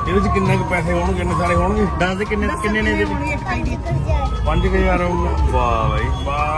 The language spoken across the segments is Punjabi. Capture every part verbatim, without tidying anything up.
ਇਹਦੇ ਚ ਕਿੰਨੇ ਕੁ ਪੈਸੇ ਹੋਣਗੇ? ਕਿੰਨੇ ਸਾਰੇ ਹੋਣਗੇ? ਦੱਸ ਦੇ ਕਿੰਨੇ ਕਿੰਨੇ ਨੇ ਇਹਦੇ ਚ? ਪੰਜ ਹਜ਼ਾਰ ਹੋਊਗਾ। ਵਾਹ ਬਾਈ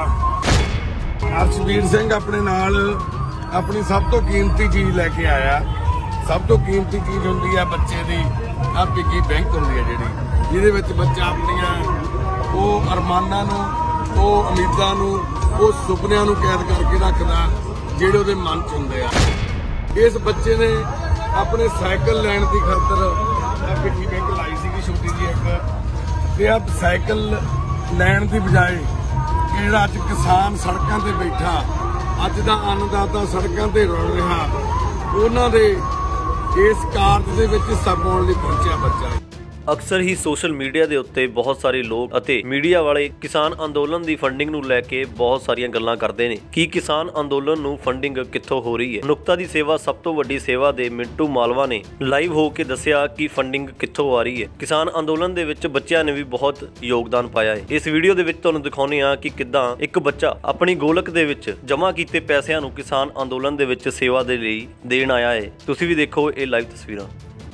ਵਾਹ। ਅਰਸ਼ਵੀਰ ਸਿੰਘ ਆਪਣੇ ਨਾਲ ਆਪਣੀ ਸਭ ਤੋਂ ਕੀਮਤੀ ਚੀਜ਼ ਲੈ ਕੇ ਆਇਆ। ਸਭ ਤੋਂ ਕੀਮਤੀ ਚੀਜ਼ ਹੁੰਦੀ ਆ ਬੱਚੇ ਦੀ ਆ ਪਿੱਗੀ ਬੈਂਕ ਹੁੰਦੀ ਹੈ ਜਿਹੜੀ, ਜਿਹਦੇ ਵਿੱਚ ਬੱਚਾ ਆਪਣੀਆਂ ਉਹ ਅਰਮਾਨਾਂ ਨੂੰ, ਉਹ ਉਮੀਦਾਂ ਨੂੰ, ਉਹ ਸੁਪਨਿਆਂ ਨੂੰ ਕੈਦ ਕਰਕੇ ਰੱਖਦਾ ਜਿਹੜੇ ਉਹਦੇ ਮਨ ਚ ਹੁੰਦੇ ਆ। ਇਸ ਬੱਚੇ ਨੇ ਆਪਣੇ ਸਾਈਕਲ ਲੈਣ ਦੀ ਖਾਤਰ ਪਿੱਗੀ ਬੈਂਕ ਲਾਈ ਸੀਗੀ ਛੋਟੀ ਜਿਹੀ ਇੱਕ, ਤੇ ਆ ਸਾਈਕਲ ਲੈਣ ਦੀ ਬਜਾਏ ਜਿਹੜਾ ਅੱਜ ਕਿਸਾਨ ਸੜਕਾਂ ਤੇ ਬੈਠਾ, ਅੱਜ ਦਾ ਅੰਨਦਾਤਾ ਸੜਕਾਂ ਤੇ ਰੁਲ ਰਿਹਾ, ਉਹਨਾਂ ਦੇ ਇਸ ਕਾਰਜ ਦੇ ਵਿੱਚ ਹਿੱਸਾ ਪਾਉਣ ਲਈ ਪਹੁੰਚਿਆ ਬੱਚਾ। ਅਕਸਰ ਹੀ ਸੋਸ਼ਲ ਮੀਡੀਆ ਦੇ ਉੱਤੇ ਬਹੁਤ ਸਾਰੇ ਲੋਕ ਅਤੇ ਮੀਡੀਆ ਵਾਲੇ ਕਿਸਾਨ ਅੰਦੋਲਨ ਦੀ ਫੰਡਿੰਗ ਨੂੰ ਲੈ ਕੇ ਬਹੁਤ ਸਾਰੀਆਂ ਗੱਲਾਂ ਕਰਦੇ ਨੇ ਕਿ ਕਿਸਾਨ ਅੰਦੋਲਨ ਨੂੰ ਫੰਡਿੰਗ ਕਿੱਥੋਂ ਹੋ ਰਹੀ ਹੈ। ਮਨੁੱਖਤਾ ਦੀ ਸੇਵਾ ਸਭ ਤੋਂ ਵੱਡੀ ਸੇਵਾ ਦੇ ਮਿੰਟੂ ਮਾਲਵਾ ਨੇ ਲਾਈਵ ਹੋ ਕੇ ਦੱਸਿਆ ਕਿ ਫੰਡਿੰਗ ਕਿੱਥੋਂ ਆ ਰਹੀ ਹੈ। ਕਿਸਾਨ ਅੰਦੋਲਨ ਦੇ ਵਿੱਚ ਬੱਚਿਆਂ ਨੇ ਵੀ ਬਹੁਤ ਯੋਗਦਾਨ ਪਾਇਆ ਹੈ। ਇਸ ਵੀਡੀਓ ਦੇ ਵਿੱਚ ਤੁਹਾਨੂੰ ਦਿਖਾਉਂਦੇ ਹਾਂ ਕਿ ਕਿੱਦਾਂ ਇੱਕ ਬੱਚਾ ਆਪਣੀ ਗੋਲਕ ਦੇ ਵਿੱਚ ਜਮ੍ਹਾਂ ਕੀਤੇ ਪੈਸਿਆਂ ਨੂੰ ਕਿਸਾਨ ਅੰਦੋਲਨ ਦੇ ਵਿੱਚ ਸੇਵਾ ਦੇ ਲਈ ਦੇਣ ਆਇਆ ਹੈ। ਤੁਸੀਂ ਵੀ ਦੇਖੋ ਇਹ ਲਾਈਵ ਤਸਵੀਰਾਂ।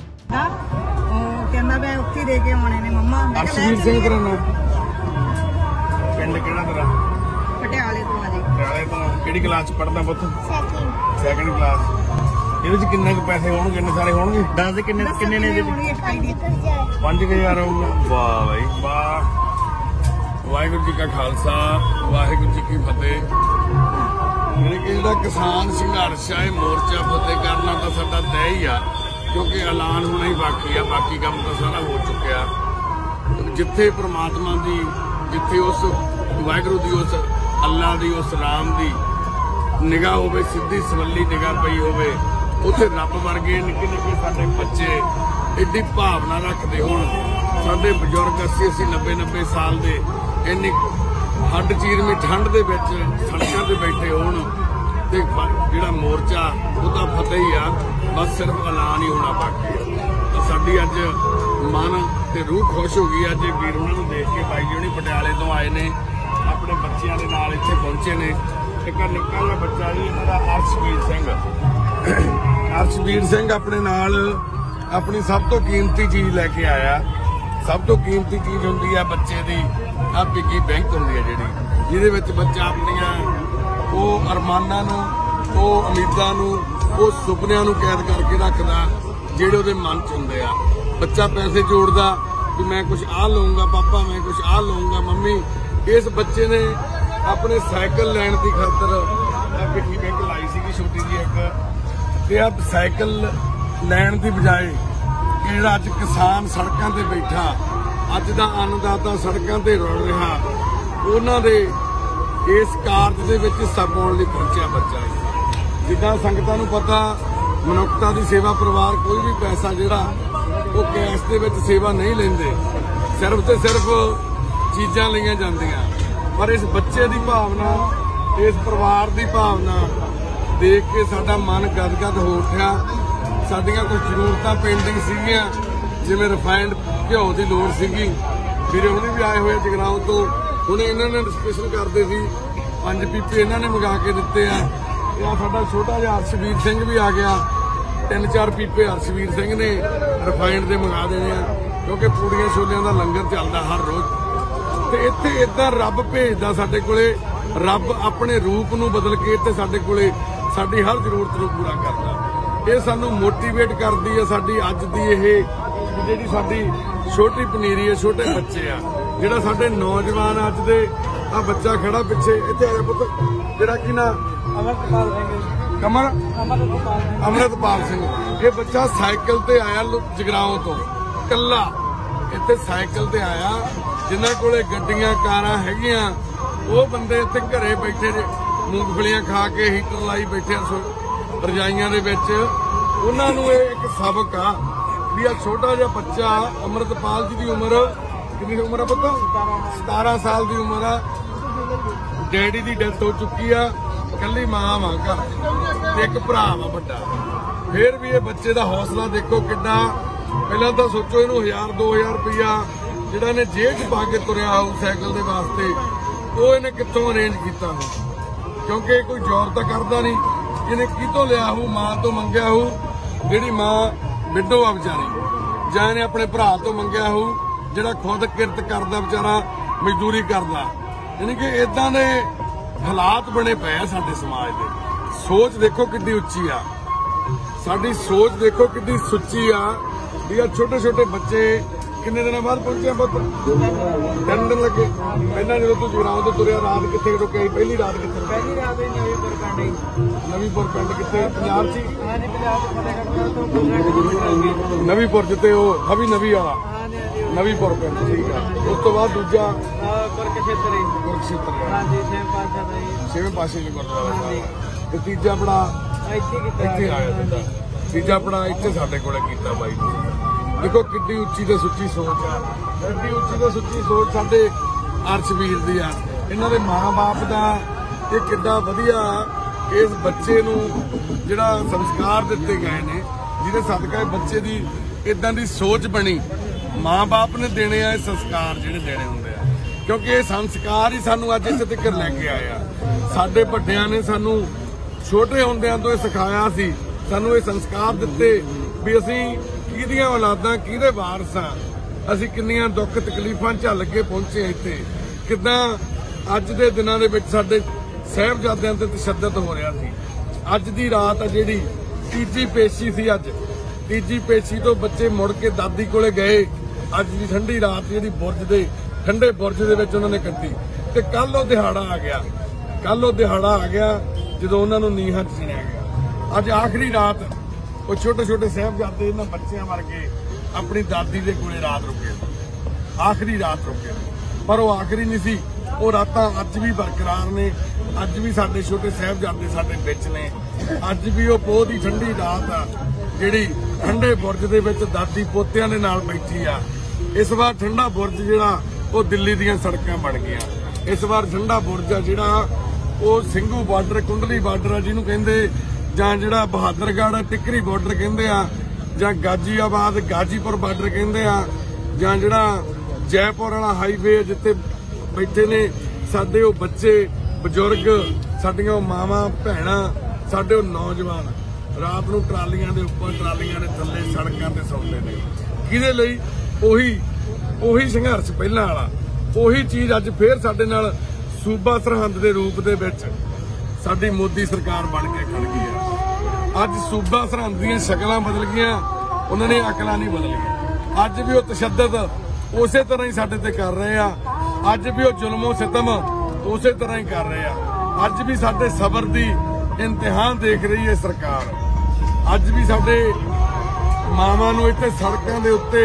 ਕਹਿੰਦਾ ਮੈਂ ਉੱਥੇ ਦੇ ਕੇ ਆਉਣੇ ਨੇ ਮੰਮਾ। ਅਰਸ਼ਵੀਰ ਸਿੰਘ ਕਰਾਣਾ ਪਿੰਡ ਕਿਹੜਾ ਤੇਰਾ? ਪਟਿਆਲੇ ਤੋਂ ਆ ਜੀ। ਪਟਿਆਲੇ ਤੋਂ। ਕਿਹੜੀ ਕਲਾਸ ਚ ਪੜਦਾ ਪੁੱਤ? Second second class. ਇਹਦੇ ਚ ਕਿੰਨੇ ਕੁ ਪੈਸੇ ਹੋਣਗੇ? ਕਿੰਨੇ ਸਾਰੇ ਹੋਣਗੇ? ਦੱਸ ਦੇ ਕਿੰਨੇ ਕਿੰਨੇ ਨੇ ਇਹਦੇ ਚ? ਪੰਜ ਹਜ਼ਾਰ ਹੋਊਗਾ। ਵਾਹ ਬਾਈ ਵਾਹ। ਵਾਹਿਗੁਰੂ ਜੀ ਕਾ ਖਾਲਸਾ ਵਾਹਿਗੁਰੂ ਜੀ ਕੀ ਫਤਿਹ। ਮੇਰੇ ਕਿ ਜਿਹੜਾ ਕਿਸਾਨ ਸੰਘਰਸ਼ ਹੈ ਮੋਰਚਾ ਫਤਿਹ ਕਰਨਾ ਤਾਂ ਸਾਡਾ ਤੈਅ ਹੀ ਆ, ਕਿਉਂਕਿ ਐਲਾਨ ਹੋਣਾ ਹੀ ਬਾਕੀ ਆ, ਬਾਕੀ ਕੰਮ ਤਾਂ ਸਾਰਾ ਹੋ ਚੁੱਕਿਆ। ਜਿੱਥੇ ਪ੍ਰਮਾਤਮਾ ਦੀ, ਜਿੱਥੇ ਉਸ ਵਾਹਿਗੁਰੂ ਦੀ, ਉਸ ਅੱਲਾ ਦੀ, ਉਸ ਰਾਮ ਦੀ ਨਿਗਾਹ ਹੋਵੇ, ਸਿੱਧੀ ਸਵੱਲੀ ਨਿਗਾਹ ਪਈ ਹੋਵੇ, ਉੱਥੇ ਰੱਬ ਵਰਗੇ ਨਿੱਕੇ ਨਿੱਕੇ ਸਾਡੇ ਬੱਚੇ ਐਡੀ ਭਾਵਨਾ ਰੱਖਦੇ ਹੋਣ। ਸਾਡੇ ਬਜ਼ੁਰਗ ਅੱਸੀ ਅੱਸੀ ਨੱਬੇ ਨੱਬੇ ਸਾਲ ਦੇ ਇੰਨੀ ਹੱਡ ਚੀਰਵੀਂ ਠੰਡ ਦੇ ਵਿੱਚ ਸੜਕਾਂ ਤੇ ਬੈਠੇ ਹੋਣ, ਤੇ ਜਿਹੜਾ ਮੋਰਚਾ ਉਹਦਾ ਫਤਿਹ ਹੀ ਆ, ਬਸ ਸਿਰਫ ਐਲਾਨ ਹੀ ਹੋਣਾ ਬਾਕੀ ਆ। ਤਾਂ ਸਾਡੀ ਅੱਜ ਮਨ ਤੇ ਰੂਹ ਖੁਸ਼ ਹੋ ਗਈ ਅੱਜ ਵੀਰ ਉਹਨਾਂ ਨੂੰ ਦੇਖ ਕੇ। ਬਾਈ ਜੀ ਪਟਿਆਲੇ ਤੋਂ ਆਏ ਨੇ, ਆਪਣੇ ਬੱਚਿਆਂ ਦੇ ਨਾਲ ਇੱਥੇ ਪਹੁੰਚੇ ਨੇ। ਇੱਕ ਨਿੱਕਾ ਜਿਹਾ ਬੱਚਾ ਜੀ ਇਹਨਾਂ ਦਾ ਅਰਸ਼ਵੀਰ ਸਿੰਘ। ਅਰਸ਼ਵੀਰ ਸਿੰਘ ਆਪਣੇ ਨਾਲ ਆਪਣੀ ਸਭ ਤੋਂ ਕੀਮਤੀ ਚੀਜ਼ ਲੈ ਕੇ ਆਇਆ। ਸਭ ਤੋਂ ਕੀਮਤੀ ਚੀਜ਼ ਹੁੰਦੀ ਆ ਬੱਚੇ ਦੀ ਆ ਪਿੱਗੀ ਬੈਂਕ ਹੁੰਦੀ ਹੈ ਜਿਹੜੀ, ਜਿਹਦੇ ਵਿੱਚ ਬੱਚਾ ਆਪਣੀਆਂ ਉਹ ਅਰਮਾਨਾਂ ਨੂੰ, ਉਹ ਉਮੀਦਾਂ ਨੂੰ, ਉਹ ਸੁਪਨਿਆਂ ਨੂੰ ਕੈਦ ਕਰਕੇ ਰੱਖਦਾ ਜਿਹੜੇ ਉਹਦੇ ਮਨ ਚ ਹੁੰਦੇ ਆ। ਬੱਚਾ ਪੈਸੇ ਜੋੜਦਾ ਕਿ ਮੈਂ ਕੁਝ ਆਹ ਲਊਂਗਾ ਪਾਪਾ, ਮੈਂ ਕੁਝ ਆਹ ਲਊਂਗਾ ਮੰਮੀ। ਇਸ ਬੱਚੇ ਨੇ ਆਪਣੇ ਸਾਈਕਲ ਲੈਣ ਦੀ ਖਾਤਰ ਪਿੱਗੀ ਬੈਂਕ ਲਾਈ ਸੀਗੀ ਛੋਟੀ ਜਿਹੀ ਇੱਕ, ਤੇ ਆ ਸਾਈਕਲ ਲੈਣ ਦੀ ਬਜਾਏ ਜਿਹੜਾ ਅੱਜ ਕਿਸਾਨ ਸੜਕਾਂ ਤੇ ਬੈਠਾ, ਅੱਜ ਦਾ ਅੰਨਦਾਤਾ ਸੜਕਾਂ ਤੇ ਰੁਲ ਰਿਹਾ, ਉਹਨਾਂ ਦੇ ਇਸ ਕਾਰਜ ਦੇ ਵਿੱਚ ਹਿੱਸਾ ਪਾਉਣ ਲਈ ਪਹੁੰਚਿਆ ਬੱਚਾ। ਜਿੱਦਾਂ ਸੰਗਤਾਂ ਨੂੰ ਪਤਾ, ਮਨੁੱਖਤਾ ਦੀ ਸੇਵਾ ਪਰਿਵਾਰ ਕੋਈ ਵੀ ਪੈਸਾ ਜਿਹੜਾ ਉਹ ਕੈਸ਼ ਦੇ ਵਿੱਚ ਸੇਵਾ ਨਹੀਂ ਲੈਂਦੇ, ਸਿਰਫ ਤੇ ਸਿਰਫ ਚੀਜ਼ਾਂ ਲਈਆਂ ਜਾਂਦੀਆਂ। ਪਰ ਇਸ ਬੱਚੇ ਦੀ ਭਾਵਨਾ, ਇਸ ਪਰਿਵਾਰ ਦੀ ਭਾਵਨਾ ਦੇਖ ਕੇ ਸਾਡਾ ਮਨ ਗਦਗਦ ਹੋ ਉੱਠਿਆ। ਸਾਡੀਆਂ ਕੁਝ ਜ਼ਰੂਰਤਾਂ ਪੈਂਡਿੰਗ ਸੀਗੀਆਂ, ਜਿਵੇਂ ਰਿਫਾਈਨਡ ਘਿਓ ਦੀ ਲੋੜ ਸੀਗੀ। ਵੀਰੇ ਹੁਣੇ ਵੀ ਆਏ ਹੋਏ ਜਗਰਾਉਂ ਤੋਂ, ਹੁਣ ਇਹਨਾਂ ਨੇ ਡਿਸਕਸ਼ਨ ਕਰਦੇ ਸੀ, ਪੰਜ ਪੀਪੇ ਇਹਨਾਂ ਨੇ ਮੰਗਾ ਕੇ ਦਿੱਤੇ ਆ। ਇਹ ਆ ਸਾਡਾ ਛੋਟਾ ਜਿਹਾ ਅਰਸ਼ਵੀਰ ਸਿੰਘ ਵੀ ਆ ਗਿਆ। ਤਿੰਨ ਚਾਰ ਪੀਪੇ ਅਰਸ਼ਵੀਰ ਸਿੰਘ ਨੇ ਰਿਫਾਈਨਡ ਦੇ ਮੰਗਾ ਦੇਣੇ ਆ, ਕਿਉਂਕਿ ਪੂੜੀਆਂ ਛੋਲਿਆਂ ਦਾ ਲੰਗਰ ਚੱਲਦਾ ਹਰ ਰੋਜ਼। ਤੇ ਇੱਥੇ ਏਦਾਂ ਰੱਬ ਭੇਜਦਾ ਸਾਡੇ ਕੋਲੇ, ਰੱਬ ਆਪਣੇ ਰੂਪ ਨੂੰ ਬਦਲ ਕੇ ਇੱਥੇ ਸਾਡੇ ਕੋਲੇ ਸਾਡੀ ਹਰ ਜ਼ਰੂਰਤ ਨੂੰ ਪੂਰਾ ਕਰਦਾ। ਇਹ ਸਾਨੂੰ ਮੋਟੀਵੇਟ ਕਰਦੀ ਹੈ। ਸਾਡੀ ਅੱਜ ਦੀ ਇਹ ਜਿਹੜੀ ਸਾਡੀ ਛੋਟੀ ਪਨੀਰੀ ਹੈ, ਛੋਟੇ ਬੱਚੇ ਆ, ਜਿਹੜਾ ਸਾਡੇ ਨੌਜਵਾਨ ਅੱਜ ਦੇ ਆ ਬੱਚਾ ਖੜਾ ਪਿੱਛੇ ਇੱਥੇ ਆਇਆ ਪੁੱਤ, ਜਿਹੜਾ ਕਿ ਨਾ ਅਮਰਤਪਾਲ ਸਿੰਘ, ਕਮਲ ਅਮਰਤਪਾਲ ਸਿੰਘ। ਇਹ ਬੱਚਾ ਸਾਈਕਲ ਤੇ ਆਇਆ ਜਗਰਾਉਂ ਤੋਂ, ਕੱਲਾ ਇੱਥੇ ਸਾਈਕਲ ਤੇ ਆਇਆ। ਜਿਨ੍ਹਾਂ ਕੋਲੇ ਗੱਡੀਆਂ ਕਾਰਾਂ ਹੈਗੀਆਂ ਉਹ ਬੰਦੇ ਇੱਥੇ ਘਰੇ ਬੈਠੇ ਨੇ, ਮੂੰਗਫਲੀਆਂ ਖਾ ਕੇ ਹੀਟਰ ਲਾਈ ਬੈਠੇ ਰਜਾਈਆਂ ਦੇ ਵਿੱਚ। ਉਹਨਾਂ ਨੂੰ ਇਹ ਇੱਕ ਸਬਕ ਆ ਵੀ ਆ ਛੋਟਾ ਜਿਹਾ ਬੱਚਾ ਅਮਰਤਪਾਲ ਜੀ ਦੀ ਉਮਰ ਕਿੰਨੀ ਉਮਰ ਆ ਪਤਾ? ਸਤਾਰਾਂ ਸਾਲ ਦੀ ਉਮਰ ਆ। ਡੈਡੀ ਦੀ ਡੈਥ ਹੋ ਚੁੱਕੀ ਆ, ਕੱਲੀ ਮਾਂ ਵਾ ਘਰ ਤੇ ਇੱਕ ਭਰਾ ਵਾ ਵੱਡਾ। ਫੇਰ ਵੀ ਇਹ ਬੱਚੇ ਦਾ ਹੌਸਲਾ ਦੇਖੋ ਕਿੰਨਾ। ਪਹਿਲਾਂ ਤਾਂ ਸੋਚੋ ਇਹਨੂੰ ਹਜ਼ਾਰ ਦੋ ਹਜ਼ਾਰ ਰੁਪਇਆ ਜਿਹੜਾ ਇਹਨੇ ਜੇਬ 'ਚ ਪਾ ਕੇ ਤੁਰਿਆ ਹੋਊ ਸਾਈਕਲ ਦੇ ਵਾਸਤੇ, ਉਹ ਇਹਨੇ ਕਿੱਥੋਂ ਅਰੇਂਜ ਕੀਤਾ ਹੋ, ਕਿਉਂਕਿ ਕੋਈ ਜੌਬ ਤਾਂ ਕਰਦਾ ਨਹੀਂ। ਇਹਨੇ ਕਿਤੋਂ ਲਿਆ ਹੋਊ? ਮਾਂ ਤੋਂ ਮੰਗਿਆ ਹੋਊ, ਜਿਹੜੀ ਮਾਂ ਵਿਡੋ ਆ ਵਿਚਾਰੀ। ਜਾਂ ਇਹਨੇ ਆਪਣੇ ਭਰਾ ਤੋਂ ਮੰਗਿਆ ਹੋਊ ਜਿਹੜਾ ਖੁਦ ਕਿਰਤ ਕਰਦਾ ਵਿਚਾਰਾ, ਮਜ਼ਦੂਰੀ ਕਰਦਾ। ਯਾਨੀ ਕਿ ਇਦਾਂ ਦੇ ਹਾਲਾਤ ਬਣੇ ਪਏ ਆ ਸਾਡੇ ਸਮਾਜ ਦੇ। ਸੋਚ ਦੇਖੋ ਕਿੰਨੀ ਉੱਚੀ ਆ, ਸਾਡੀ ਸੋਚ ਦੇਖੋ ਕਿੰਨੀ ਸੁੱਚੀ ਆ। ਵੀ ਆ ਛੋਟੇ ਛੋਟੇ ਬੱਚੇ ਕਿੰਨੇ ਦਿਨਾਂ ਬਾਅਦ ਪਹੁੰਚੇ ਪੁੱਤ? ਤਿੰਨ ਦਿਨ ਲੱਗੇ। ਪਹਿਲਾਂ ਜਦੋਂ ਤੂੰ ਜਗਰਾਉਂ ਤੋਂ ਤੁਰਿਆ, ਰਾਤ ਕਿੱਥੇ ਰੁਕਿਆ ਸੀ? ਪਹਿਲੀ ਰਾਤ ਕਿੱਥੇ? ਪਹਿਲੀ ਰਾਤ ਹੀ ਨਵੀਂਪੁਰ ਪਿੰਡ। ਨਵੀਂਪੁਰ ਪਿੰਡ ਕਿੱਥੇ? ਪੰਜਾਬ 'ਚ ਹੀ? ਹਾਂਜੀ, ਪੰਜਾਬ ਤੋਂ ਫਤਿਹਗੜ੍ਹ ਤੋਂ ਪੰਦਰਾਂ ਕਿਲੋਮੀਟਰ। ਨਵੀਂਪੁਰ ਜਿੱਤੇ ਉਹ ਹਵੀ ਨਵੀ ਵਾਲਾ ਹਾਂਜੀ ਹਾਂਜੀ। ਨਵੀਂਪੁਰ ਪਿੰਡ, ਠੀਕ ਆ। ਉਸ ਤੋਂ ਬਾਅਦ ਦੂਜਾ ਕੁਰਕਸ਼ੇਤਰ ਹੀ। ਕੁਰਕਸ਼ੇਤਰ, ਹਾਂਜੀ, ਛੇਵੇਂ ਪਾਤਸ਼ਾਹ ਦਾ ਜੀ। ਛੇਵੇਂ ਪਾਸੇ ਚ ਗੁਰਦੁਆਰਾ ਹਾਂਜੀ। ਤੇ ਤੀਜਾ ਆਪਣਾ ਇੱਥੇ ਕੀਤਾ। ਇੱਥੇ ਆਇਆ ਦਿੱਤਾ। ਤੀਜਾ ਆਪਣਾ ਇੱਥੇ ਸਾਡੇ ਕੋਲੇ ਕੀਤਾ ਬਾਈ ਨੇ। ਦੇਖੋ ਕਿੱਡੀ ਉੱਚੀ ਤੇ ਸੁੱਚੀ ਸੋਚ ਆ, ਕਿੱਡੀ ਉੱਚੀ ਤੇ ਸੁੱਚੀ ਸੋਚ ਸਾਡੇ ਅਰਸ਼ਵੀਰ ਦੀ ਆ। ਇਹਨਾਂ ਦੇ ਮਾਂ-ਬਾਪ ਦਾ ਇਹ ਕਿੱਡਾ ਵਧੀਆ ਇਸ ਬੱਚੇ ਨੂੰ ਜਿਹੜਾ ਸੰਸਕਾਰ ਦਿੱਤੇ ਗਏ ਨੇ, ਜਿਹਦੇ ਸਦਕਾ ਬੱਚੇ ਦੀ ਇਦਾਂ ਦੀ ਸੋਚ ਬਣੀ। ਮਾਂ-ਬਾਪ ਨੇ ਦੇਣੇ ਆ ਇਹ ਸੰਸਕਾਰ, ਜਿਹੜੇ ਦੇਣੇ ਹੁੰਦੇ ਆ, ਕਿਉਂਕਿ ਇਹ ਸੰਸਕਾਰ ਹੀ ਸਾਨੂੰ ਅੱਜ ਇੱਥੇ ਤੱਕ ਲੈ ਕੇ ਆਏ ਆ। ਸਾਡੇ ਵੱਡਿਆਂ ਨੇ ਸਾਨੂੰ ਛੋਟੇ ਹੁੰਦਿਆਂ ਤੋਂ ਇਹ ਸਿਖਾਇਆ ਸੀ, ਸਾਨੂੰ ਇਹ ਸੰਸਕਾਰ ਦਿੱਤੇ ਵੀ ਅਸੀਂ ਕਿਹਦੀਆਂ ਔਲਾਦਾਂ, ਕਿਹਦੇ ਵਾਰਸ ਆ, ਅਸੀਂ ਕਿੰਨੀਆਂ ਦੁੱਖ ਤਕਲੀਫਾਂ ਝੱਲ ਕੇ ਪਹੁੰਚੇ ਇੱਥੇ। ਕਿੱਦਾਂ ਅੱਜ ਦੇ ਦਿਨਾਂ ਦੇ ਵਿੱਚ ਸਾਡੇ ਸਾਹਿਬਜ਼ਾਦਿਆਂ ਤੇ ਤਸ਼ੱਦਦ ਹੋ ਰਿਹਾ ਸੀ। ਅੱਜ ਦੀ ਰਾਤ ਆ ਜਿਹੜੀ ਤੀਜੀ ਪੇਸ਼ੀ ਸੀ, ਅੱਜ ਤੀਜੀ ਪੇਸ਼ੀ ਤੋਂ ਬੱਚੇ ਮੁੜ ਕੇ ਦਾਦੀ ਕੋਲੇ ਗਏ। ਅੱਜ ਦੀ ਠੰਡੀ ਰਾਤ ਜਿਹੜੀ ਬੁਰਜ ਦੇ ਠੰਡੇ ਬੁਰਜ ਦੇ ਵਿੱਚ ਉਹਨਾਂ ਨੇ ਕੱਟੀ। ਤੇ ਕੱਲ ਉਹ ਦਿਹਾੜਾ ਆ ਗਿਆ, ਕੱਲ ਉਹ ਦਿਹਾੜਾ ਆ ਗਿਆ ਜਦੋਂ ਉਹਨਾਂ ਨੂੰ ਨੀਹਾਂ 'ਚ ਚਿਣਿਆ ਗਿਆ। ਅੱਜ ਆਖਰੀ ਰਾਤ ਉਹ ਛੋਟੇ ਛੋਟੇ ਸਾਹਿਬਜ਼ਾਦੇ ਇਹਨਾਂ ਬੱਚਿਆਂ ਵਰਗੇ ਆਪਣੀ ਦਾਦੀ ਦੇ ਕੋਲੇ ਰਾਤ ਰੁਕੇ, ਆਖਰੀ ਰਾਤ ਰੁਕੇ। ਪਰ ਉਹ ਆਖਰੀ ਨਹੀਂ ਸੀ, ਉਹ ਰਾਤਾਂ ਅੱਜ ਵੀ ਬਰਕਰਾਰ ਨੇ। ਅੱਜ ਵੀ ਸਾਡੇ ਛੋਟੇ ਸਾਹਿਬਜ਼ਾਦੇ ਸਾਡੇ ਵਿੱਚ ਨੇ। ਅੱਜ ਵੀ ਉਹ ਪੋਹ ਦੀ ਠੰਡੀ ਰਾਤ ਆ ਜਿਹੜੀ ਠੰਡੇ ਬੁਰਜ ਦੇ ਵਿੱਚ ਦਾਦੀ ਪੋਤਿਆਂ ਦੇ ਨਾਲ ਬੈਠੀ ਆ। ਇਸ ਵਾਰ ਠੰਡਾ ਬੁਰਜ ਜਿਹੜਾ ਉਹ ਦਿੱਲੀ ਦੀਆਂ ਸੜਕਾਂ ਬਣ ਗਿਆ। ਇਸ ਵਾਰ ਠੰਡਾ ਬੁਰਜ ਆ ਜਿਹੜਾ ਉਹ ਸਿੰਘੂ ਬਾਰਡਰ, ਕੁੰਡਲੀ ਬਾਰਡਰ ਆ ਜਿਹਨੂੰ ਕਹਿੰਦੇ, ਜਾਂ ਜਿਹੜਾ ਬਹਾਦਰਗੜ੍ਹ ਟਿੱਕਰੀ ਬਾਰਡਰ ਕਹਿੰਦੇ ਆ, ਜਾਂ ਗਾਜੀਆਬਾਦ ਗਾਜੀਪੁਰ ਬਾਰਡਰ ਕਹਿੰਦੇ ਆ, ਜਾਂ ਜਿਹੜਾ ਜੈਪੁਰ ਵਾਲਾ ਹਾਈਵੇ ਜਿੱਥੇ ਬੈਠੇ ਨੇ ਸਾਡੇ ਉਹ ਬੱਚੇ ਬਜ਼ੁਰਗ, ਸਾਡੀਆਂ ਉਹ ਮਾਵਾਂ ਭੈਣਾਂ, ਸਾਡੇ ਉਹ ਨੌਜਵਾਨ ਰਾਤ ਨੂੰ ਟਰਾਲੀਆਂ ਦੇ ਉੱਪਰ, ਟਰਾਲੀਆਂ ਦੇ ਥੱਲੇ, ਸੜਕਾਂ ਤੇ ਸੌਂਦੇ ਨੇ। ਕਿਹਦੇ ਲਈ? ਉਹੀ ਉਹੀ ਸੰਘਰਸ਼ ਪਹਿਲਾਂ ਵਾਲਾ, ਉਹੀ ਚੀਜ਼ ਅੱਜ ਫੇਰ ਸਾਡੇ ਨਾਲ ਸੂਬਾ ਸਰਹੰਦ ਦੇ ਰੂਪ ਦੇ ਵਿੱਚ ਸਾਡੀ ਮੋਦੀ ਸਰਕਾਰ ਬਣ ਕੇ ਖੜ ਗਈ ਹੈ। ਅੱਜ ਸੂਬਾ ਸਰਹੰਦ ਦੀਆਂ ਸ਼ਕਲਾਂ ਬਦਲ ਗਈਆਂ, ਉਹਨਾਂ ਨੇ ਅਕਲਾਂ ਨਹੀਂ ਬਦਲੀਆਂ। ਅੱਜ ਵੀ ਉਹ ਤਸ਼ੱਦਦ ਉਸੇ ਤਰ੍ਹਾਂ ਹੀ ਸਾਡੇ ਤੇ ਕਰ ਰਹੇ ਆ। ਅੱਜ ਵੀ ਉਹ ਜ਼ੁਲਮੋ ਸਿਤਮ ਉਸੇ ਤਰ੍ਹਾਂ ਹੀ ਕਰ ਰਹੇ ਆ। ਅੱਜ ਵੀ ਸਾਡੇ ਸਬਰ ਦੀ ਇਮਤਿਹਾਨ ਦੇਖ ਰਹੀ ਹੈ ਸਰਕਾਰ। ਅੱਜ ਵੀ ਸਾਡੇ ਮਾਵਾਂ ਨੂੰ ਇੱਥੇ ਸੜਕਾਂ ਦੇ ਉੱਤੇ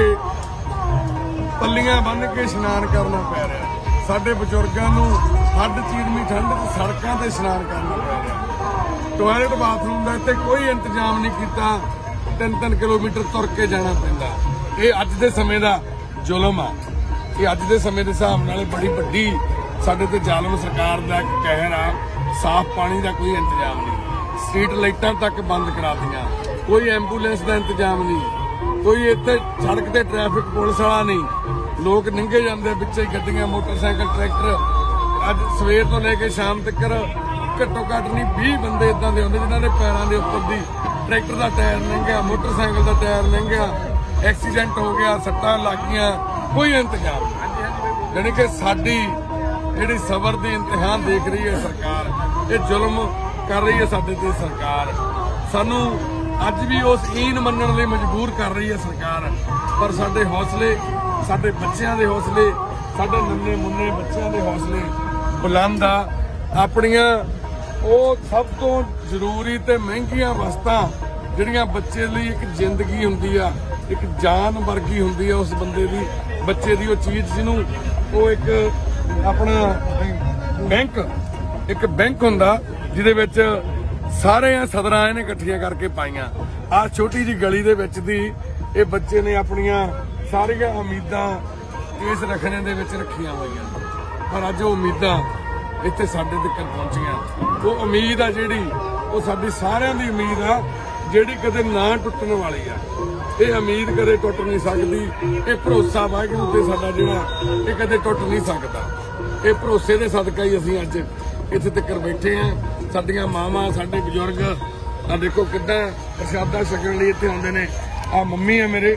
ਪੱਲੀਆਂ ਬੰਨ੍ਹ ਕੇ ਇਸ਼ਨਾਨ ਕਰਨਾ ਪੈ ਰਿਹਾ। ਸਾਡੇ ਬਜ਼ੁਰਗਾਂ ਨੂੰ ਹੱਡ ਚੀਰਵੀਂ ਠੰਡ 'ਚ ਸੜਕਾਂ ਤੇ ਇਸ਼ਨਾਨ ਕਰਨਾ ਪੈ ਰਿਹਾ। ਟਾਇਲਟ ਬਾਥਰੂਮ ਦਾ ਇੱਥੇ ਕੋਈ ਇੰਤਜ਼ਾਮ ਨਹੀਂ ਕੀਤਾ, ਤਿੰਨ ਤਿੰਨ ਕਿਲੋਮੀਟਰ ਤੁਰ ਕੇ ਜਾਣਾ ਪੈਂਦਾ। ਇਹ ਅੱਜ ਦੇ ਸਮੇਂ ਦਾ ਜ਼ੁਲਮ ਆ। ਇਹ ਅੱਜ ਦੇ ਸਮੇਂ ਦੇ ਹਿਸਾਬ ਨਾਲ ਬੜੀ ਵੱਡੀ ਸਾਡੇ ਤੇ ਜ਼ਾਲਮ ਸਰਕਾਰ ਦਾ ਇੱਕ ਕਹਿਰ ਆ। ਸਾਫ਼ ਪਾਣੀ ਦਾ ਕੋਈ ਇੰਤਜ਼ਾਮ ਨਹੀਂ, ਸਟਰੀਟ ਲਾਈਟਾਂ ਤੱਕ ਬੰਦ ਕਰਾਤੀਆਂ, ਕੋਈ ਐਂਬੂਲੈਂਸ ਦਾ ਇੰਤਜ਼ਾਮ ਨਹੀਂ, ਕੋਈ ਇੱਥੇ ਸੜਕ ਤੇ ਟ੍ਰੈਫਿਕ ਪੁਲਿਸ ਵਾਲਾ ਨਹੀਂ। ਲੋਕ ਨਿੰਗੇ ਜਾਂਦੇ ਵਿੱਚੇ ਗੱਡੀਆਂ, ਮੋਟਰਸਾਈਕਲ, ਟਰੈਕਟਰ। ਅੱਜ ਸਵੇਰ ਤੋਂ ਲੈ ਕੇ ਸ਼ਾਮ ਤੱਕ ਘੱਟੋ ਘੱਟ ਨਹੀਂ ਵੀਹ ਬੰਦੇ ਇਦਾਂ ਦੇ ਹੁੰਦੇ ਜਿਨ੍ਹਾਂ ਦੇ ਪੈਰਾਂ ਦੇ ਉੱਪਰ ਦੀ ਟਰੈਕਟਰ ਦਾ ਟਾਇਰ ਲੰਘਿਆ, ਮੋਟਰਸਾਈਕਲ ਦਾ ਟਾਇਰ ਲੰਘਿਆ, ਐਕਸੀਡੈਂਟ ਹੋ ਗਿਆ, ਸੱਟਾਂ ਲੱਗ ਗਈਆਂ, ਕੋਈ ਇੰਤਜ਼ਾਮ ਨਹੀਂ। ਯਾਨੀ ਕਿ ਸਾਡੀ ਜਿਹੜੀ ਸਬਰ ਦੀ ਇਮਤਿਹਾਨ ਦੇਖ ਰਹੀ ਹੈ ਸਰਕਾਰ, ਇਹ ਜ਼ੁਲਮ ਕਰ ਰਹੀ ਹੈ ਸਾਡੇ ਤੇ ਸਰਕਾਰ। ਸਾਨੂੰ ਅੱਜ ਵੀ ਉਸ ਈਨ ਮੰਨਣ ਲਈ ਮਜਬੂਰ ਕਰ ਰਹੀ ਹੈ ਸਰਕਾਰ। ਪਰ ਸਾਡੇ ਹੌਸਲੇ, ਸਾਡੇ ਬੱਚਿਆਂ ਦੇ ਹੌਸਲੇ, ਸਾਡੇ ਨੰਨੇ ਮੁੰਨੇ ਬੱਚਿਆਂ ਦੇ ਹੌਸਲੇ ਬੁਲੰਦ ਆ। ਆਪਣੀਆਂ ਉਹ ਸਭ ਤੋਂ ਜ਼ਰੂਰੀ ਤੇ ਮਹਿੰਗੀਆਂ ਵਸਤਾਂ ਜਿਹੜੀਆਂ ਬੱਚੇ ਲਈ ਇੱਕ ਜ਼ਿੰਦਗੀ ਹੁੰਦੀ ਆ, ਇੱਕ ਜਾਨ ਵਰਗੀ ਹੁੰਦੀ ਆ ਉਸ ਬੰਦੇ ਦੀ, ਬੱਚੇ ਦੀ ਉਹ ਚੀਜ਼ ਜਿਹਨੂੰ ਉਹ ਇੱਕ ਆਪਣਾ ਬੈਂਕ, ਇੱਕ ਬੈਂਕ ਹੁੰਦਾ ਜਿਹਦੇ ਵਿੱਚ ਸਾਰੀਆਂ ਸਦਰਾਂ ਇਹਨੇ ਇਕੱਠੀਆਂ ਕਰਕੇ ਪਾਈਆਂ। ਆਹ ਛੋਟੀ ਜੀ ਗਲੀ ਦੇ ਵਿੱਚ ਦੀ ਇਹ ਬੱਚੇ ਨੇ ਆਪਣੀਆਂ ਸਾਰੀਆਂ ਉਮੀਦਾਂ ਇਸ ਰਖਣੇ ਦੇ ਵਿੱਚ ਰੱਖੀਆਂ ਹੋਈਆਂ। ਪਰ ਅੱਜ ਉਹ ਉਮੀਦਾਂ ਇੱਥੇ ਸਾਡੇ ਤੱਕ ਪਹੁੰਚੀਆਂ। ਉਹ ਉਮੀਦ ਆ ਜਿਹੜੀ, ਉਹ ਸਾਡੀ ਸਾਰਿਆਂ ਦੀ ਉਮੀਦ ਆ ਜਿਹੜੀ ਕਦੇ ਨਾ ਟੁੱਟਣ ਵਾਲੀ ਆ। ਇਹ ਉਮੀਦ ਕਦੇ ਟੁੱਟ ਨਹੀਂ ਸਕਦੀ। ਇਹ ਭਰੋਸਾ ਵਾਹਿਗੁਰੂ ਤੇ ਸਾਡਾ ਜਿਹੜਾ, ਇਹ ਕਦੇ ਟੁੱਟ ਨਹੀਂ ਸਕਦਾ। ਇਹ ਭਰੋਸੇ ਦੇ ਸਦਕਾ ਹੀ ਅਸੀਂ ਅੱਜ ਇੱਥੇ ਤੱਕ ਬੈਠੇ ਆ। ਸਾਡੀਆਂ ਮਾਵਾਂ, ਸਾਡੇ ਬਜ਼ੁਰਗ ਆ ਦੇਖੋ ਕਿੱਦਾਂ ਪ੍ਰਸ਼ਾਦਾ ਛਕਣ ਲਈ ਇੱਥੇ ਆਉਂਦੇ ਨੇ। ਆ ਮੰਮੀ ਆ ਮੇਰੇ,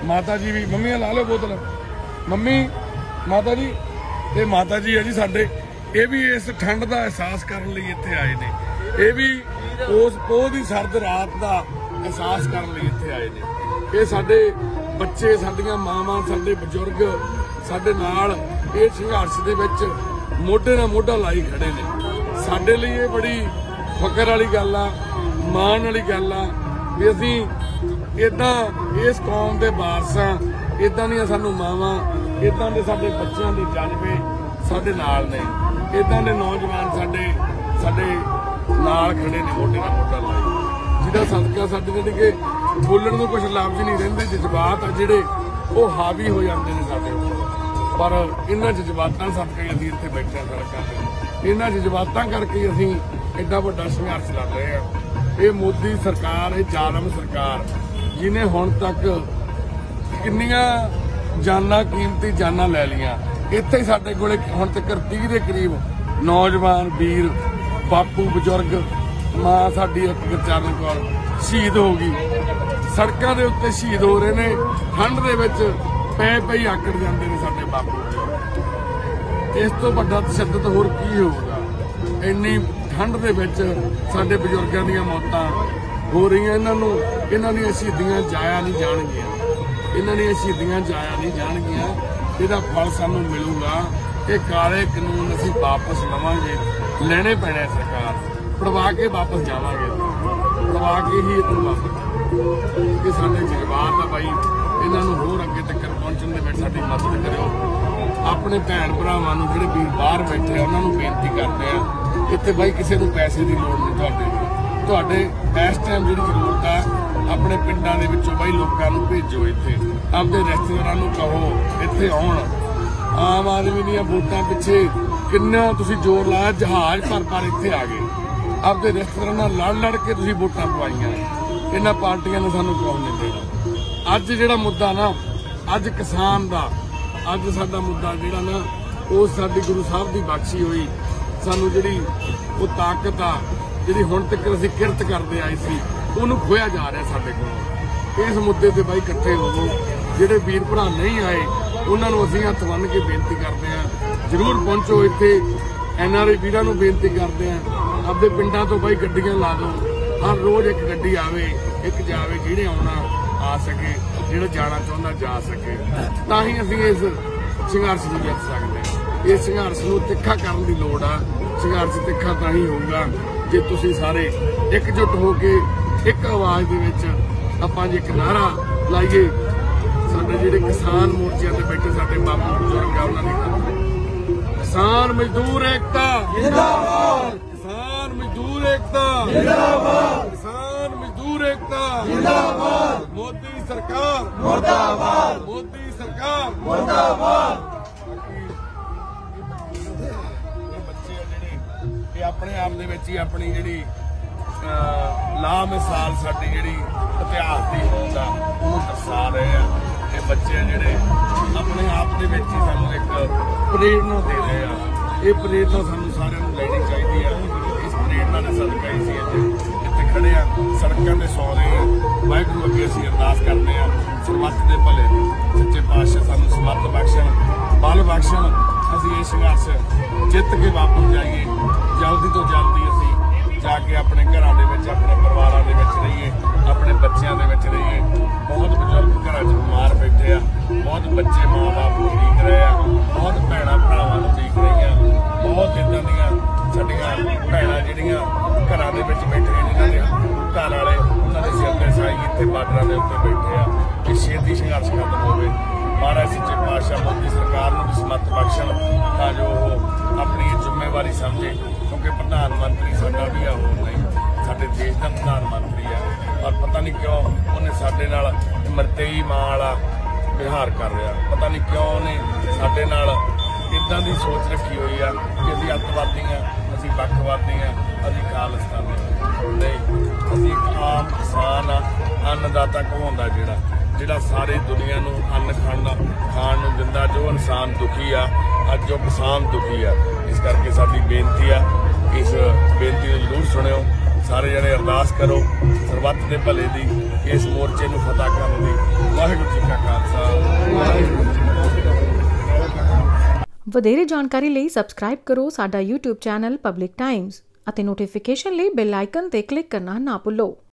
माता जी भी मम्मी ला लो बोतल मम्मी माता जी ये माता जी है जी साडे ये भी इस ठंड का एहसास करने लिए इत्थे आए ने ये भी उस पोह दी सर्द रात का एहसास करने लिए इत्थे आए ने ये साडे बच्चे साडियां मावां साडे बजुर्ग साडे नाल ये संघर्ष दे विच मोढे नाल मोढा लाई खड़े ने साडे लिए ये बड़ी फकर वाली गल आ माण वाली गल आ भी असीं इदां इस कौम दे वारस आ इदां दियां सानूं मावां इदां दे साडे बच्चिआं दे जज्बे साडे नाल ने इदां दे नौजवान साडे साडे नाल खड़े ने मोढे नाल मोढा लाई जिहदा सदका साडे जिहड़े कि बोलण नूं कुछ लफ्ज़ नहीं रहिंदे जज्बात आ जिहड़े ਉਹ ਹਾਵੀ ਹੋ ਜਾਂਦੇ ਨੇ ਸਾਡੇ ਉੱਪਰ ਪਰ ਇਹਨਾਂ ਜਜ਼ਬਾਤਾਂ ਸਦਕਾ ਅਸੀਂ ਇੱਥੇ ਬੈਠੇ ਹਾਂ ਸੜਕਾਂ ਤੇ ਇਹਨਾਂ ਜਜ਼ਬਾਤਾਂ ਕਰਕੇ ਅਸੀਂ ਐਡਾ ਵੱਡਾ ਸੰਘਰਸ਼ ਲੜ ਰਹੇ ਹਾਂ ਇਹ ਮੋਦੀ ਸਰਕਾਰ ਇਹ ਜ਼ਾਲਮ ਸਰਕਾਰ ਜਿਹਨੇ ਹੁਣ ਤੱਕ ਕਿੰਨੀਆਂ ਜਾਨਾਂ ਕੀਮਤੀ ਜਾਨਾਂ ਲੈ ਲਈਆਂ ਇੱਥੇ ਹੀ ਸਾਡੇ ਕੋਲੇ ਹੁਣ ਤੱਕ ਤੀਹ ਦੇ ਕਰੀਬ ਨੌਜਵਾਨ ਵੀਰ ਬਾਪੂ ਬਜ਼ੁਰਗ ਮਾਂ ਸਾਡੀ ਇੱਕ ਗੁਰਚਰਨ ਕੌਰ ਸ਼ਹੀਦ ਹੋ ਗਈ ਸੜਕਾਂ ਦੇ ਉੱਤੇ ਸ਼ਹੀਦ ਹੋ ਰਹੇ ਨੇ ਠੰਡ ਦੇ ਵਿੱਚ ਪੈ ਪਈ ਆਕੜ ਜਾਂਦੇ ਨੇ ਸਾਡੇ ਬਾਪੂ ਇਸ ਤੋਂ ਵੱਡਾ ਤਸ਼ੱਦਦ ਹੋਰ ਕੀ ਹੋਊਗਾ ਇੰਨੀ ਠੰਡ ਦੇ ਵਿੱਚ ਸਾਡੇ ਬਜ਼ੁਰਗਾਂ ਦੀਆਂ ਮੌਤਾਂ ਹੋ ਰਹੀਆਂ ਇਹਨਾਂ ਨੂੰ ਇਹਨਾਂ ਦੀਆਂ ਸ਼ਹੀਦੀਆਂ ਜਾਇਆ ਨਹੀਂ ਜਾਣਗੀਆਂ ਇਹਨਾਂ ਦੀਆਂ ਸ਼ਹੀਦੀਆਂ ਜਾਇਆ ਨਹੀਂ ਜਾਣਗੀਆਂ ਇਹਦਾ ਫਲ ਸਾਨੂੰ ਮਿਲੂਗਾ ਇਹ ਕਾਲੇ ਕਾਨੂੰਨ ਅਸੀਂ ਵਾਪਸ ਲਵਾਂਗੇ ਲੈਣੇ ਪੈਣੇ ਸਰਕਾਰ ਪੜਵਾ ਕੇ ਵਾਪਸ ਜਾਵਾਂਗੇ ਪੜਵਾ ਕੇ ਹੀ ਇਹਨੂੰ ਵਾਪਸ ਇਹ ਸਾਡੇ ਜਜ਼ਬਾਤ ਆ ਬਾਈ ਇਹਨਾਂ ਨੂੰ ਹੋਰ ਅੱਗੇ ਤੱਕ ਪਹੁੰਚਣ ਦੇ ਵਿੱਚ ਸਾਡੀ ਮਦਦ ਕਰਿਓ ਆਪਣੇ ਭੈਣ ਭਰਾਵਾਂ ਨੂੰ ਜਿਹੜੇ ਵੀਰ ਬਾਹਰ ਬੈਠੇ ਆ ਉਹਨਾਂ ਨੂੰ ਬੇਨਤੀ ਕਰਦੇ ਆ ਇੱਥੇ ਬਾਈ ਕਿਸੇ ਨੂੰ ਪੈਸੇ ਦੀ ਲੋੜ ਨਹੀਂ ਤੁਹਾਡੇ ਤੁਹਾਡੇ ਇਸ ਟਾਈਮ ਜਿਹੜੀ ਜ਼ਰੂਰਤ ਆ ਆਪਣੇ ਪਿੰਡਾਂ ਦੇ ਵਿੱਚੋਂ ਬਾਈ ਲੋਕਾਂ ਨੂੰ ਭੇਜੋ ਇੱਥੇ ਆਪਦੇ ਰਿਸ਼ਤੇਦਾਰਾਂ ਨੂੰ ਕਹੋ ਇੱਥੇ ਆਉਣ ਆਮ ਆਦਮੀ ਦੀਆਂ ਵੋਟਾਂ ਪਿੱਛੇ ਕਿੰਨਾ ਤੁਸੀਂ ਜ਼ੋਰ ਲਾਇਆ ਜਹਾਜ਼ ਭਰ ਭਰ ਇੱਥੇ ਆ ਗਏ ਆਪਦੇ ਰਿਸ਼ਤੇਦਾਰਾਂ ਨਾਲ ਲੜ ਲੜ ਕੇ ਤੁਸੀਂ ਵੋਟਾਂ ਪਵਾਈਆਂ ਇਹਨਾਂ ਪਾਰਟੀਆਂ ਨੇ ਸਾਨੂੰ ਕੌਣ ਨਹੀਂ ਦੇਣਾ ਅੱਜ ਜਿਹੜਾ ਮੁੱਦਾ ਨਾ ਅੱਜ ਕਿਸਾਨ ਦਾ ਅੱਜ ਸਾਡਾ ਮੁੱਦਾ ਜਿਹੜਾ ਨਾ ਉਹ ਸਾਡੀ ਗੁਰੂ ਸਾਹਿਬ ਦੀ ਬਖਸ਼ੀ ਹੋਈ ਸਾਨੂੰ ਜਿਹੜੀ ਉਹ ਤਾਕਤ ਆ ਜਿਹੜੀ ਹੁਣ ਤੱਕ ਅਸੀਂ ਕਿਰਤ ਕਰਦੇ ਆਏ ਸੀ ਉਹਨੂੰ ਖੋਇਆ ਜਾ ਰਿਹਾ ਸਾਡੇ ਕੋਲ ਇਸ ਮੁੱਦੇ ਤੇ ਬਾਈ ਇਕੱਠੇ ਹੋਵੋ ਜਿਹੜੇ ਵੀਰ ਭਰਾ ਨਹੀਂ ਆਏ ਉਹਨਾਂ ਨੂੰ ਅਸੀਂ ਹੱਥ ਬੰਨ੍ਹ ਕੇ ਬੇਨਤੀ ਕਰਦੇ ਹਾਂ ਜ਼ਰੂਰ ਪਹੁੰਚੋ ਇੱਥੇ ਐਨ ਆਰ ਆਈ ਵੀਰਾਂ ਨੂੰ ਬੇਨਤੀ ਕਰਦੇ ਹਾਂ ਆਪਦੇ ਪਿੰਡਾਂ ਤੋਂ ਬਾਈ ਗੱਡੀਆਂ ਲਾ ਦਿਓ ਹਰ ਰੋਜ਼ ਇੱਕ ਗੱਡੀ ਆਵੇ ਇੱਕ ਜਾਵੇ ਜਿਹੜੇ ਆਉਣਾ ਆ ਸਕੇ ਜਿਹੜਾ ਜਾਣਾ ਚਾਹੁੰਦਾ ਜਾ ਸਕੇ ਤਾਂ ਹੀ ਅਸੀਂ ਇਸ ਸੰਘਰਸ਼ ਨੂੰ ਜਿੱਤ ਸਕਦੇ ਹਾਂ ਇਸ ਸੰਘਰਸ਼ ਨੂੰ ਤਿੱਖਾ ਕਰਨ ਦੀ ਲੋੜ ਆ ਸੰਘਰਸ਼ ਤਿੱਖਾ ਤਾਂ ਹੀ ਹੋਊਗਾ ਜੇ ਤੁਸੀਂ ਸਾਰੇ ਇਕਜੁੱਟ ਹੋ ਕੇ ਇੱਕ ਆਵਾਜ਼ ਦੇ ਵਿੱਚ ਆਪਾਂ ਜੇ ਇੱਕ ਨਾਰਾ ਲਾਈਏ ਸਾਡੇ ਜਿਹੜੇ ਕਿਸਾਨ ਮੋਰਚਿਆਂ ਤੇ ਬੈਠੇ ਸਾਡੇ ਬਾਪੂ ਬਜ਼ੁਰਗ ਆ ਉਹਨਾਂ ਨੇ ਕਿਸਾਨ ਮਜ਼ਦੂਰ ਏਕਤਾ ਜਿੰਦਾਬਾਦ किसान मजदूर एकता जिंदाबाद किसान मजदूर एकता जिंदाबाद मोदी सरकार मुर्दाबाद मोदी सरकार मुर्दाबाद बच्चे जिहड़े ये अपने आप दे विच ही अपनी जिहड़ी ला मिसाल साडी जिहड़ी इतिहास दी होंदा ओह दर्शा रहे हैं ये बच्चे जिहड़े अपने आप दे विच ही सानू एक प्रेरणा दे रहे हैं ये प्रेरणा सानू सारिआं नूं लैणी चाहीदी है इस प्रेरणा ने सदका ही सी इत्थे खड़े आ सड़कों ते सौ रहे हैं वाहिगुरू अगे असीं अरदास करते हैं सरबत दे भले सच्चे पातशाह सानू समर्थ बख्शण बल बख्शण असीं ये संघर्ष जित के वापस जाइए जल्दी तो जल्दी असीं जाके अपने घरां दे विच अपने परिवारां दे विच रहिए अपने बच्चों दे विच रहिए बहुत बजुर्ग घरां च बीमार बैठे आ बहुत बच्चे माँ बाप नूं उड़ीक रहे आ बहुत भैणां भरावां नूं उड़ीक रही बहुत इदां दियां साडियां भैणां जिहड़ियां घरां दे विच बैठे जिन्हां दे घर वाले उन्हां दे सिर ते साई इत्थे बार्डरां दे उत्ते बैठे आ कि छेती संघर्ष खत्म होवे महाराज सच्चे पातशाह मोदी सरकार नूं भी समर्थ बख्शण तां जो ओह अपनी जिम्मेवारी समझे क्योंकि प्रधानमंत्री साडा भी आ होर नहीं साडे देश दा प्रधानमंत्री आ पर पता नहीं क्यों उन्हें साडे नाल मरतेई मां वाला विहार कर रहा पता नहीं क्यों उन्हें साडे नाल इदां दी सोच रखी हुई है कि असीं अतवादी हाँ असीं बखवादी हाँ असीं खालिस्तानी नहीं असीं एक आम किसान आ अन्नदाता कहाउंदा जिहड़ा जिहड़ा सारी दुनिया नूं अन्न खाना खाण नूं दिंदा जो इंसान दुखी आ अज जो किसान दुखी आ इस करके साडी बेनती आ इस बेनती नूं जरूर सुणिओ सारे जने अरदास करो सरबत दे भले दी ਇਸ ਮੋਰਚੇ ਨੂੰ ਫਤਿਹ ਕਰਨ ਲਈ। ਵਾਹਿਗੁਰੂ ਜੀ ਕਾ ਖਾਲਸਾ, ਵਾਹਿਗੁਰੂ ਜੀ ਕੀ ਫਤਿਹ। ਵਧੇਰੇ ਜਾਣਕਾਰੀ ਲਈ ਸਬਸਕ੍ਰਾਈਬ ਕਰੋ ਸਾਡਾ YouTube ਚੈਨਲ ਪਬਲਿਕ ਟਾਈਮਜ਼ ਅਤੇ ਨੋਟੀਫਿਕੇਸ਼ਨ ਲਈ ਬੈਲ ਆਈਕਨ ਤੇ ਕਲਿੱਕ ਕਰਨਾ ਨਾ ਭੁੱਲੋ।